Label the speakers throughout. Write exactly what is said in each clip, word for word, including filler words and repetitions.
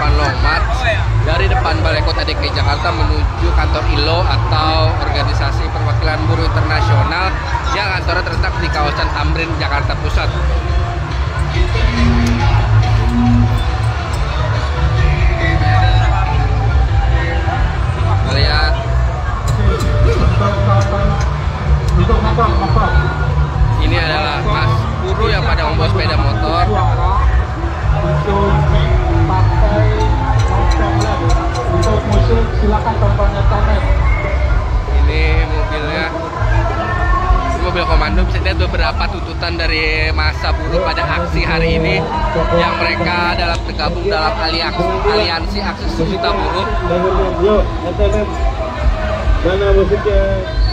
Speaker 1: melakukan long march dari depan Balai Kota D K I Jakarta menuju kantor I L O atau Organisasi Perwakilan Buruh Internasional yang kantornya terletak di kawasan Tamrin, Jakarta Pusat. Lihat ini adalah mas buruh yang pada membawa sepeda motor.
Speaker 2: Untuk pakai untuk musik silakan tontonnya tanet.
Speaker 1: Ini mobilnya, ini mobil komando. Bisa lihat beberapa tuntutan dari masa buruh pada aksi hari ini yang mereka dalam tergabung dalam aliansi, aliansi aksi Juta Buruh.
Speaker 2: Mana musiknya?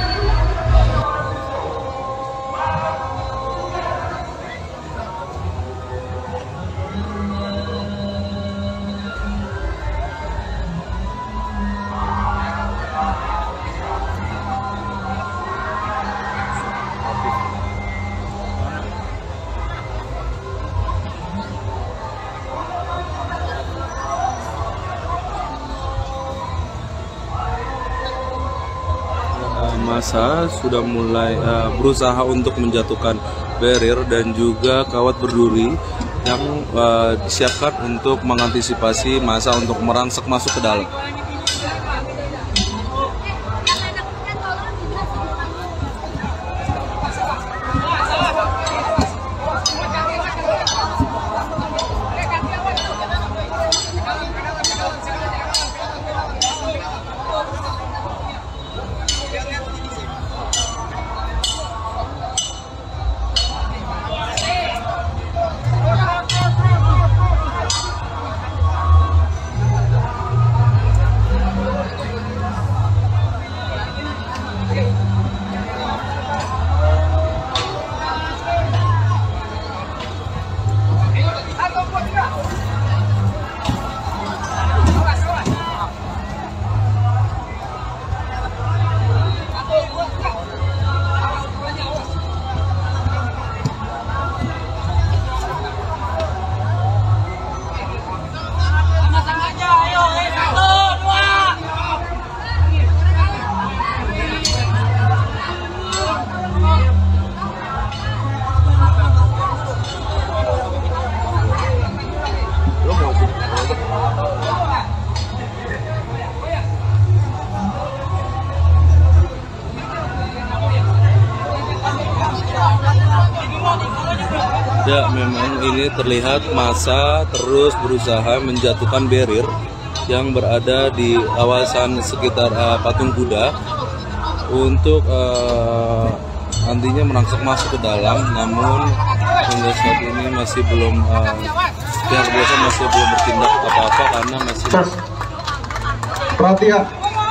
Speaker 3: Masa sudah mulai uh, berusaha untuk menjatuhkan barrier dan juga kawat berduri yang uh, disiapkan untuk mengantisipasi masa untuk merangsek masuk ke dalam. Ya, memang ini terlihat massa terus berusaha menjatuhkan barrier yang berada di kawasan sekitar uh, Patung Kuda untuk uh, nantinya merangsek masuk ke dalam. Namun hingga saat ini masih belum uh, pihak kepolisian masih belum bertindak apa-apa karena masih
Speaker 2: perhatian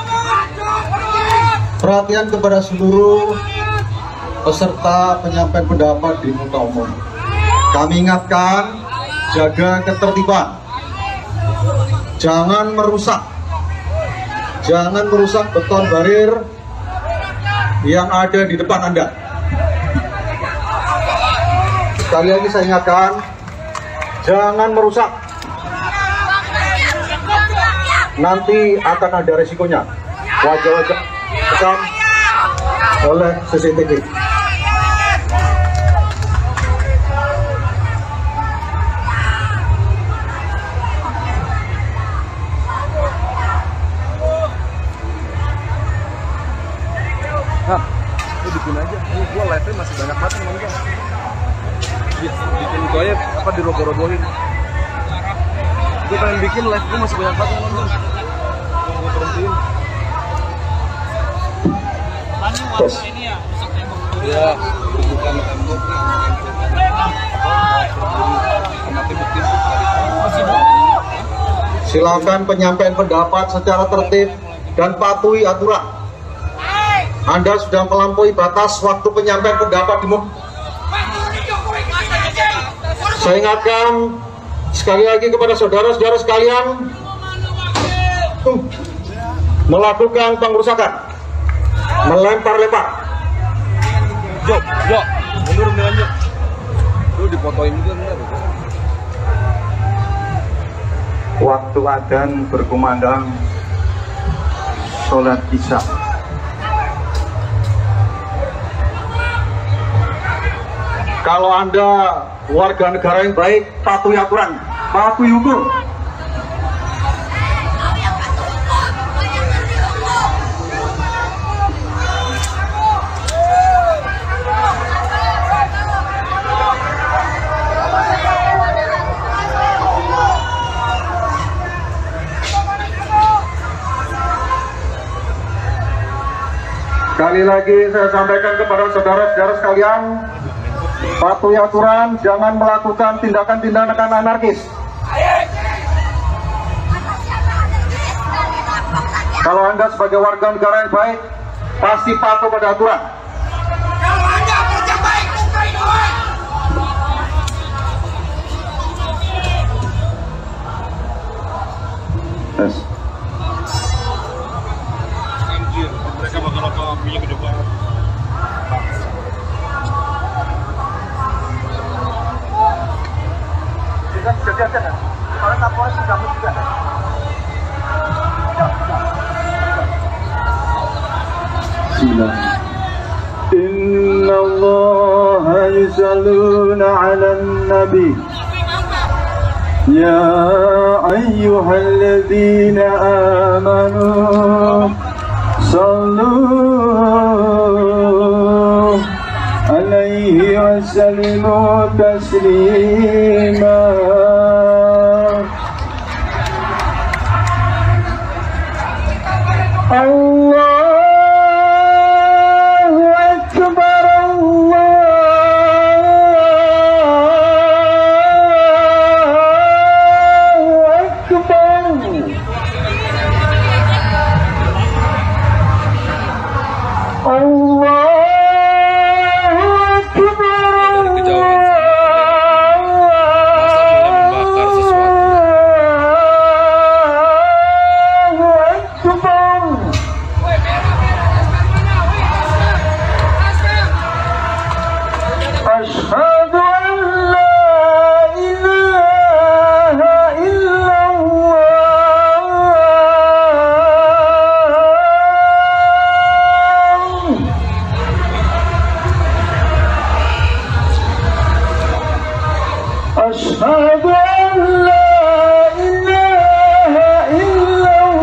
Speaker 2: perhatian kepada seluruh peserta penyampaian pendapat di muka umum. Kami ingatkan, jaga ketertiban, jangan merusak, jangan merusak beton barir yang ada di depan Anda. Sekali lagi saya ingatkan, jangan merusak, nanti akan ada resikonya. Wajah-wajah rekam oleh C C T V.
Speaker 3: Nah, ini bikin aja. Ini gua live-nya masih banyak banget teman-teman. Bikin gua ya apa diroboh-robohin. Gua pengen bikin live gua masih banyak banget teman-teman. Gua berhentiin.
Speaker 2: Terus.
Speaker 3: Ya, bukan tembok.
Speaker 2: Silakan penyampaian pendapat secara tertib dan patuhi aturan. Anda sudah melampaui batas waktu penyampaian pendapat di muka. Saya ingatkan sekali lagi kepada saudara-saudara sekalian, uh, melakukan pengrusakan, melempar-lempar.
Speaker 3: Jok, jok, mundur lanjut. Lu dipotoin juga bentar.
Speaker 2: waktu adzan berkumandang sholat isya. Kalau Anda warga negara yang baik, patuhi aturan, patuhi hukum. Sekali lagi saya sampaikan kepada saudara-saudara sekalian, patuhi aturan, jangan melakukan tindakan-tindakan anarkis. Kalau Anda sebagai warga negara yang baik, pasti patuh pada aturan.
Speaker 4: Kalau Anda kerja baik, bukain doang.
Speaker 2: Yes.
Speaker 5: Anjir, mereka bakal apa apinya gede banget.
Speaker 2: Bisa jadi aja kan? Kalau Kapolres sudah juga. Bismillah. Inna Allah yusalluna ala nabi. Ya ayyuhalladzina amanu sallu alaihi wa sallimu taslima. Allahu Akbar, Allahu Akbar.
Speaker 3: Dari kejauhan masa mulai membakar sesuatu.
Speaker 2: Asyhadu an la ilaha illallah. Asyhadu an la ilaha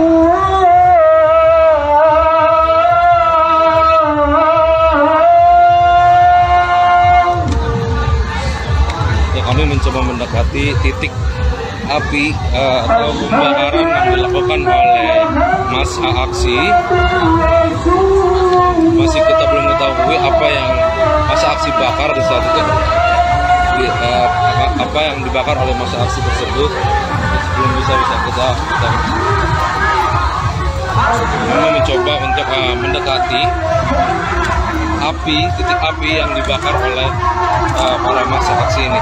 Speaker 2: illallah.
Speaker 3: Ya, kami mencoba mendekati titik api eh, atau pembakaran yang dilakukan oleh massa aksi. Masih kita belum mengetahui apa yang massa aksi bakar di saat itu. Di, eh, apa, apa yang dibakar oleh massa aksi tersebut belum bisa bisa kita, kita kami mencoba untuk eh, mendekati api, titik api yang dibakar oleh eh, para massa aksi ini.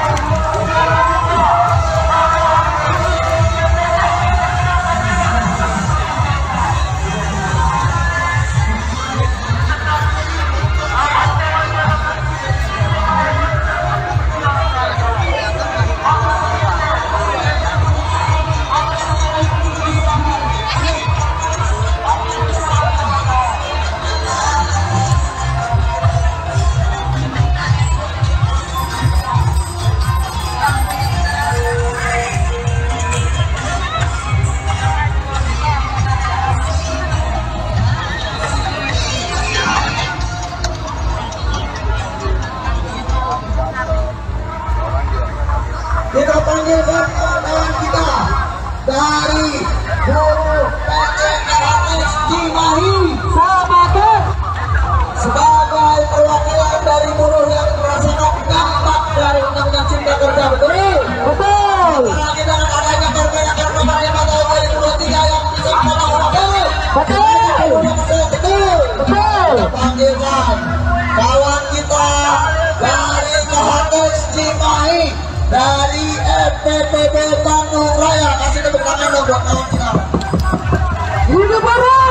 Speaker 4: Kita panggilkan kawan kita dari Guru P N R H Cimahi, Sahabat, sebagai perwakilan dari buruh yang merasakan dampak dari Undang-Undang Cipta Kerja. Betul? Betul. Apalagi dengan adanya permenaker nomor lima tahun dua ribu dua puluh tiga yang bisa kita lakukan. Betul. Betul. Betul. Kita panggilkan kawan kita dari K H X Cimahi, dari F P P B Bandung Raya. Kasih tepuk tangan dong buat kawan kita. Ini baru.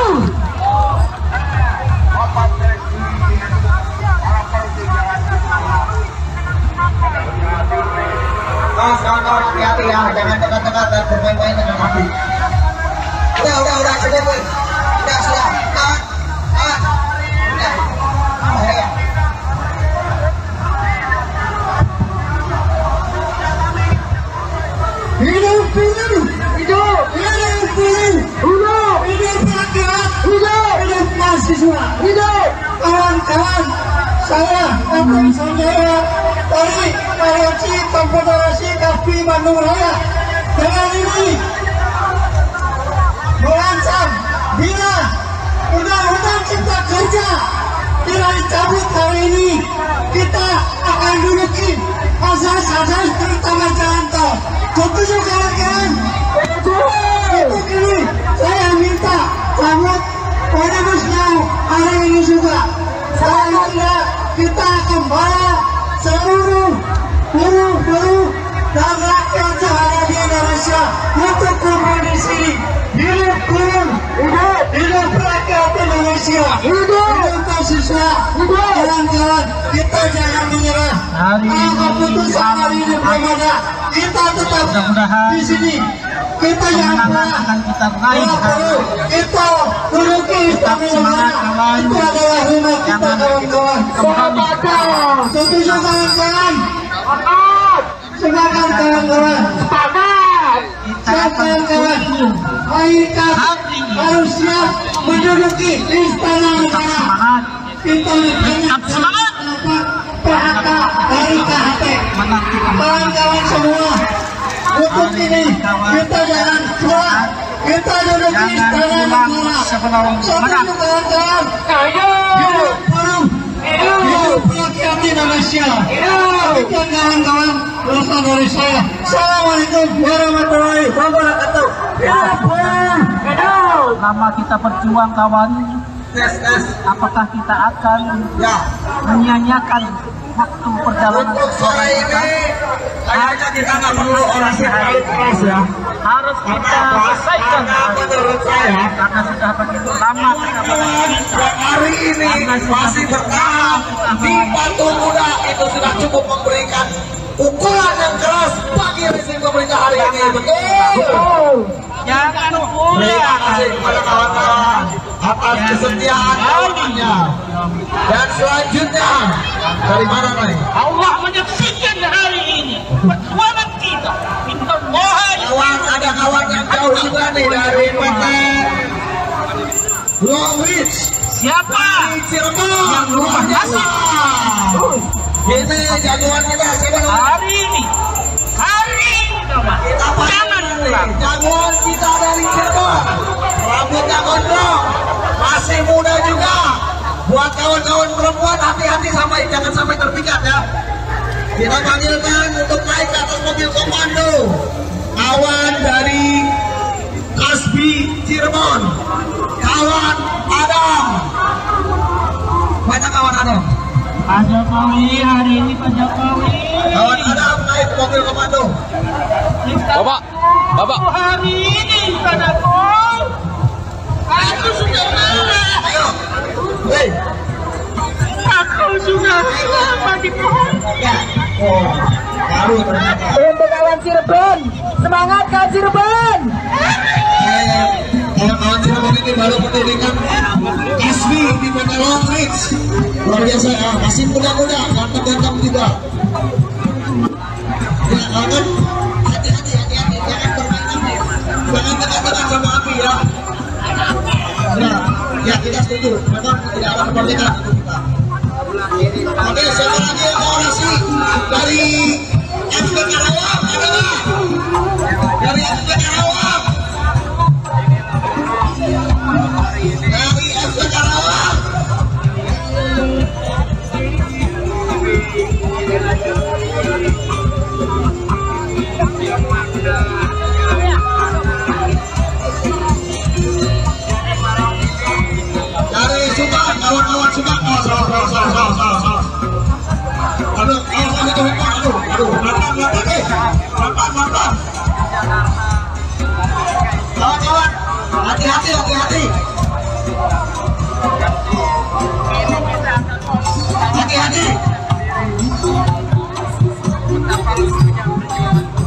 Speaker 4: Awas kawan-kawan, hati-hati ya, jangan dekat-dekat dan bermain-main dengan api. Udah, udah, udah, cukup. Udah, sudah. Tahan, tahan. Udah. Ayo. Hidup, hidup, hidup, hidup, hidup, hidup, hidup rakyat, hidup, hidup mahasiswa, hidup, kawan-kawan. Saya Kapten Sanjaya dari Aliansi Konfederasi Kasbi Bandung Raya dengan ini merancang bila undang-undang cipta kerja tidak dicabut hari ini, kita akan duduki asas-asas pertama jalan tol. Setuju kawan-kawan? Untuk ini saya minta cabut omnibusnya hari ini juga. Selanjutnya kita akan bawa seluruh buruh-buruh dan rakyat yang ada di Indonesia untuk kumpul di sini. Hidup buruh, hidup, hidup rakyat Indonesia, hidup mahasiswa, kawan-kawan, kita jangan menyerah. Kalau keputusan hari ini belum ada, kita tetap di sini. Kita jangan pernah kita duduki istana negara. Itu adalah rumah kita kawan-kawan. Sepakat. Setuju kawan-kawan. Sepakat kawan-kawan. Sepakat. Kawan-kawan. Kita harus siap menduduki istana negara. Kita banyak semangat. P H K dari K H P. Kawan-kawan semua. Untuk ini kita jangan kuat, kita duduki istana negara. Setuju kawan-kawan? Hidup buruh, hidup rakyat Indonesia. Demikian kawan-kawan, berasal dari saya. Assalamualaikum warahmatullahi wabarakatuh. Hidup buruh, hidup.
Speaker 6: Lama kita berjuang kawan,
Speaker 4: Yes, yes.
Speaker 6: apakah kita akan
Speaker 4: Ya.
Speaker 6: menyanyiakan waktu perjalanan
Speaker 4: Untuk sore ini, kayaknya kita nggak perlu orasi keras ya.
Speaker 6: harus kita selesaikan
Speaker 4: Karena menurut saya,
Speaker 6: karena sudah begitu lama kita berjuang.
Speaker 4: hari ini masih bertahan di Patung Kuda itu sudah cukup memberikan pukulan yang keras bagi rezim pemerintah hari ini. Betul.
Speaker 6: Jangan
Speaker 4: Terima
Speaker 6: pulang.
Speaker 4: kasih kepada kawan-kawan atas kesetiaan kawanannya. Dan selanjutnya dari mana nih?
Speaker 6: Allah menyaksikan hari ini perjuangan kita. Kita mohon
Speaker 4: Kawan, ada kawan yang jauh juga nih dari P T Long Ridge
Speaker 6: siapa
Speaker 4: di Cirebon.
Speaker 6: yang rumah nasib
Speaker 4: Ini jagoan kita siapa namanya?
Speaker 6: hari ini. Hari ini kawan.
Speaker 4: Kita
Speaker 6: Jangan
Speaker 4: panggil
Speaker 6: pulang.
Speaker 4: nih, jagoan kita dari Cirebon. Rambutnya gondrong, masih muda juga. Buat kawan-kawan perempuan hati-hati sampai jangan sampai terpikat ya. Kita panggilkan untuk naik ke atas mobil komando. Kawan dari Kasbi Cirebon, kawan Adam. Mana kawan Adam?
Speaker 6: Pak Jokowi hari ini Pak Jokowi.
Speaker 4: Kawan Adam naik ke mobil komando.
Speaker 1: Bapak, Bapak.
Speaker 6: Hari ini Pak Jokowi. Aku sudah marah.
Speaker 4: Ayo, hei.
Speaker 6: Aku sudah lama di pohon.
Speaker 4: Oh, baru ternyata.
Speaker 6: Untuk kawan Cirebon, semangat kawan Cirebon.
Speaker 4: Kawan-kawan Cirebon ini baru mendirikan Kasbi di P T Long Ridge. Luar biasa ya, masih muda-muda, ganteng-ganteng juga. Ya, kawan, hati-hati, hati-hati, jangan bermain-main. Jangan dekat-dekat sama api ya. Ya, ya kita setuju. Memang tidak ada kemerdekaan untuk kita. Oke, siapa lagi yang mau orasi dari F P Karawang? Ada nggak? Dari F P Karawang? Dari F P Karawang? Dari Subang, kawan-kawan Subang. Oh, salah, salah, salah, salah, salah, salah. Aduh, aduh, aduh, aduh, aduh, aduh, pelan-pelan, pelan-pelan, eh, pelan-pelan, pelan-pelan. Kawan-kawan, hati-hati, hati-hati. Hati-hati.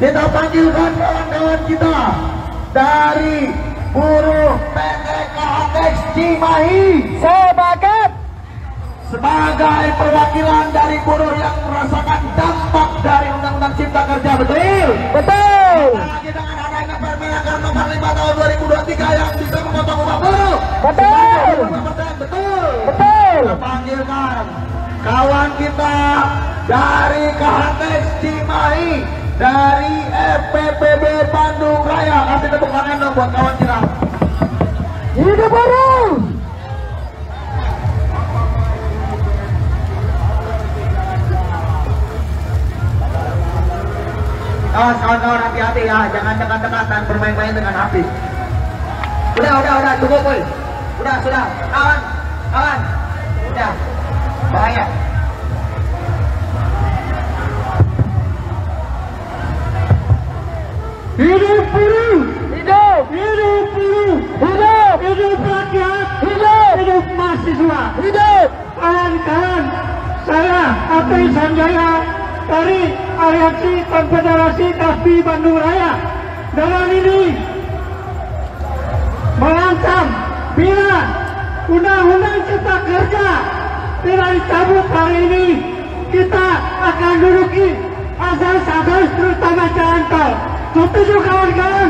Speaker 4: Kita panggilkan kawan-kawan kita dari buruh P T K H X Cimahi sebagai sebagai perwakilan dari buruh yang merasakan dampak dari Undang-Undang Cipta Kerja. Betul? Betul. Apalagi dengan adanya Permenaker nomor lima tahun dua ribu dua puluh tiga yang bisa memotong upah buruh. Betul. Betul. Betul. Kita panggilkan kawan kita dari K H X Cimahi, dari F P P B Bandung Raya. Kasih tepuk tangan dong buat kawan kita. Hidup buruh. Awas kawan-kawan, hati-hati ya, jangan dekat-dekatan bermain-main dengan api. Udah, udah, udah, cukup boy. Udah, sudah, kawan, kawan, udah, bahaya. Hidup buruh, hidup, hidup buruh, hidup, hidup rakyat, hidup, hidup mahasiswa, hidup. Kawan-kawan, saya Apri Sanjaya dari Aliansi Konfederasi Kasbi Bandung Raya dalam ini mengancam bila Undang-Undang Cipta Kerja tidak dicabut hari ini, kita akan duduki asas-asas terutama jalan tol. Setuju kawan-kawan?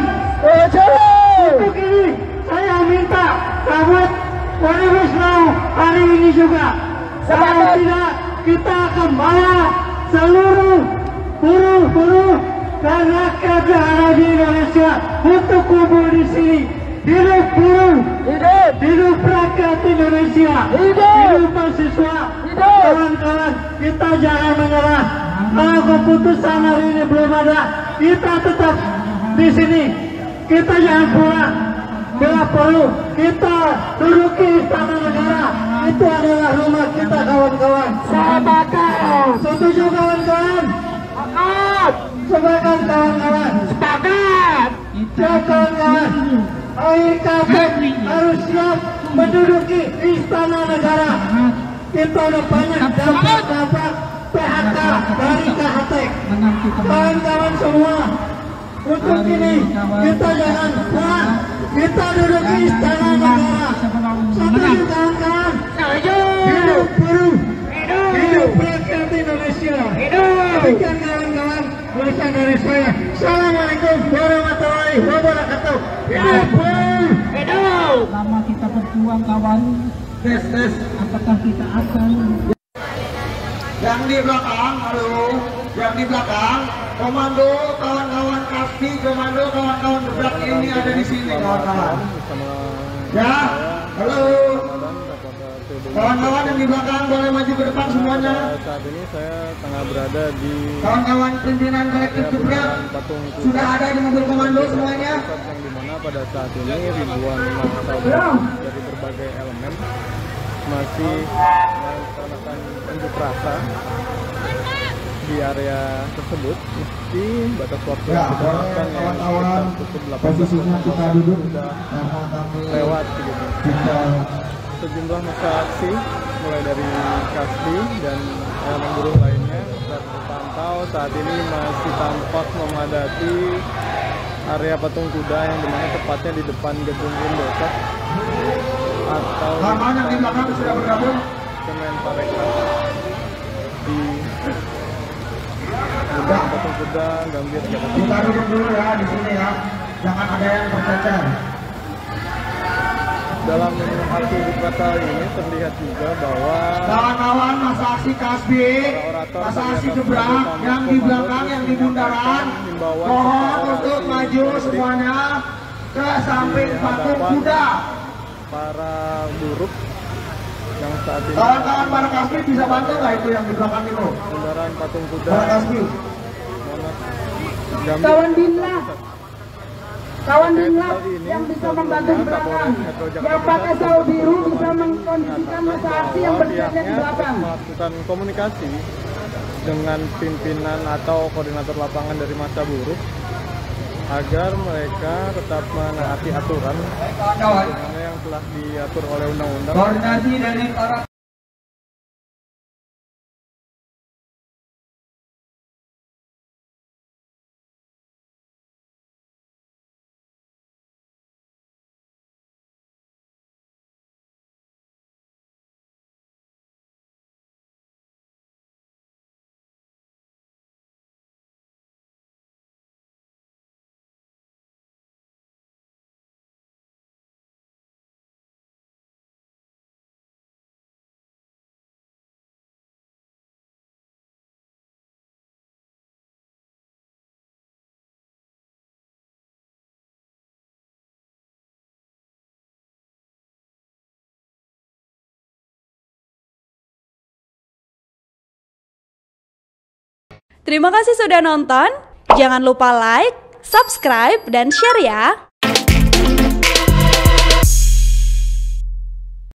Speaker 4: Untuk ini saya minta cabut Omnibus Law hari ini juga. Kalau tidak, kita akan bawa seluruh buruh-buruh dan rakyat yang ada di Indonesia untuk kumpul di sini. Hidup buruh, hidup, hidup rakyat Indonesia, hidup, hidup mahasiswa, hidup. Kawan-kawan, kita jangan menyerah. Kalau keputusan hari ini belum ada, kita tetap di sini. Kita jangan pulang. Bila perlu, kita duduki istana negara. Itu adalah rumah kita, kawan-kawan. Sepakat. Setuju kawan-kawan? Sepakat. Sepakat kawan-kawan. Sepakat. Siap kawan-kawan. Air kabel harus siap menduduki istana negara. Kita udah banyak dampak-dampak P H K dari K H X. Kawan-kawan semua, untuk ini kita jangan pulang. Kita duduki istana negara. Setuju kawan-kawan? Hidup buruh, hidup rakyat Indonesia. Demikian kawan-kawan, berasal dari saya. Assalamualaikum warahmatullahi wabarakatuh. Hidup buruh, hidup.
Speaker 7: Lama kita berjuang kawan,
Speaker 4: Tes tes.
Speaker 7: apakah kita akan
Speaker 4: Yang di belakang, halo. Yang di belakang, komando kawan-kawan Kasbi, komando kawan-kawan gebrak ini ada di sini kawan-kawan. Ya, halo. Kawan-kawan yang di belakang boleh maju ke depan semuanya.
Speaker 3: Saat ini saya tengah berada di
Speaker 4: Kawan-kawan pimpinan kolektif gebrak
Speaker 3: patung kuda
Speaker 4: sudah ada di mobil komando semuanya.
Speaker 3: yang dimana pada saat ini ribuan massa buruh dari berbagai elemen masih melaksanakan unjuk rasa di area tersebut, meski batas waktu
Speaker 4: Ya,
Speaker 3: yang ditentukan yang
Speaker 4: kawan-kawan,
Speaker 3: pukul delapan belas
Speaker 4: posisinya kita duduk.
Speaker 3: sudah
Speaker 4: Karena kami
Speaker 3: lewat gitu.
Speaker 4: kita
Speaker 3: Sejumlah masa aksi mulai dari Kasbi dan elemen buruh lainnya terpantau saat ini masih tampak memadati area patung kuda yang dimana tepatnya di depan gedung Indosat atau
Speaker 4: kawan yang di belakang sudah bergabung.
Speaker 3: Kemenparekraf di gedung patung kuda Gambir Jakarta.
Speaker 4: Kita duduk dulu ya di sini ya. Jangan ada yang bercecer.
Speaker 3: Dalam aksi unjuk rasa ini terlihat juga bahwa
Speaker 4: Kawan-kawan masa aksi Kasbi, masa aksi gebrak yang di belakang, yang di bundaran, mohon untuk maju semuanya ke samping patung kuda.
Speaker 3: para buruh yang saat ini
Speaker 4: Kawan-kawan para Kasbi bisa bantu nggak itu yang di belakang itu?
Speaker 3: bundaran patung kuda
Speaker 4: Para Kasbi.
Speaker 3: Monas Gambir.
Speaker 7: kawan Dinla, kawan Dinla yang bisa membantu di belakang, yang pakai sawo biru bisa mengkondisikan masa aksi yang berada di
Speaker 3: Pihaknya
Speaker 7: belakang.
Speaker 3: terus melakukan komunikasi dengan pimpinan atau koordinator lapangan dari massa buruh agar mereka tetap menaati aturan
Speaker 4: Kawan-kawan,
Speaker 3: yang telah diatur oleh undang-undang.
Speaker 4: koordinasi dari para
Speaker 8: Terima kasih sudah nonton. Jangan lupa like, subscribe, dan share ya.